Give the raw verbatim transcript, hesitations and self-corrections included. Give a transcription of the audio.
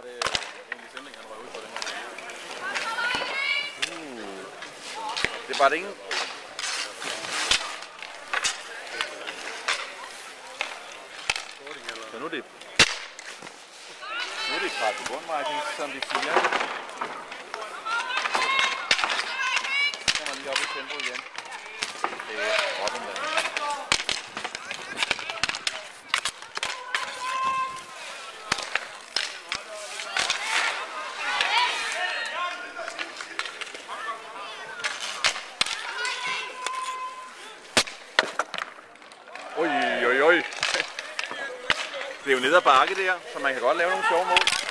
det egentlig Sinding, han røg ud på den her. Uh. Det er bare det ingen. Så nu er det... Nu er det Copenhagen Vikings, som de fire. Så kommer lige op i tempo igen. Det er Rotterdam. Oj, oj, oj. Det er jo ned ad bakke der, så man kan godt lave nogle sjove mål.